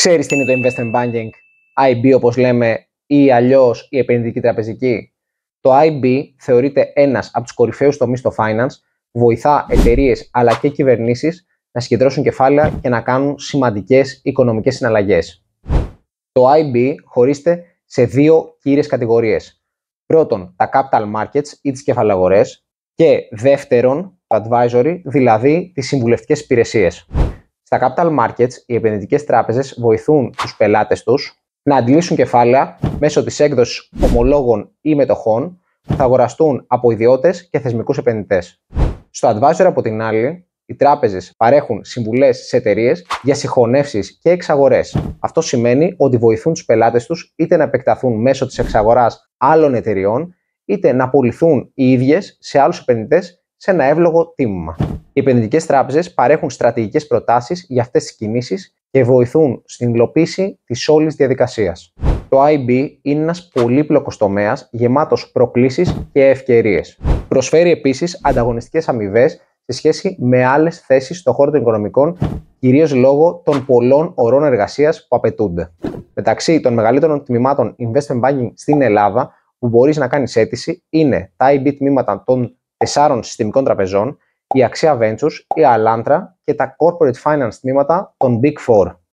Ξέρεις τι είναι το investment banking, IB όπως λέμε, ή αλλιώς η επενδυτική τραπεζική? Το IB θεωρείται ένας από τους κορυφαίους τομείς στο finance, βοηθά εταιρείες αλλά και κυβερνήσεις να συγκεντρώσουν κεφάλαια και να κάνουν σημαντικές οικονομικές συναλλαγές. Το IB χωρίζεται σε δύο κύριες κατηγορίες. Πρώτον, τα capital markets ή τις κεφαλαγορές, και δεύτερον, το advisory, δηλαδή τις συμβουλευτικές υπηρεσίες. Στα capital markets, οι επενδυτικές τράπεζες βοηθούν τους πελάτες τους να αντλήσουν κεφάλαια μέσω της έκδοσης ομολόγων ή μετοχών που θα αγοραστούν από ιδιώτες και θεσμικούς επενδυτές. Στο advisory, από την άλλη, οι τράπεζες παρέχουν συμβουλές σε εταιρείες για συγχωνεύσεις και εξαγορές. Αυτό σημαίνει ότι βοηθούν τους πελάτες τους είτε να επεκταθούν μέσω της εξαγοράς άλλων εταιριών, είτε να πουληθούν οι ίδιες σε άλλους επενδυτές σε ένα εύλογο τίμημα. Οι επενδυτικές τράπεζες παρέχουν στρατηγικές προτάσεις για αυτές τις κινήσεις και βοηθούν στην υλοποίηση της όλης διαδικασίας. Το IB είναι ένας πολύπλοκος τομέας γεμάτος προκλήσεις και ευκαιρίες. Προσφέρει επίσης ανταγωνιστικές αμοιβές σε σχέση με άλλες θέσεις στον χώρο των οικονομικών, κυρίως λόγω των πολλών ωρών εργασίας που απαιτούνται. Μεταξύ των μεγαλύτερων τμήματων investment banking στην Ελλάδα που μπορείς να κάνεις αίτηση είναι τα IB τμήματα των 4 συστημικών τραπεζών, η Axia Ventures, η Alantra και τα corporate finance τμήματα των Big Four.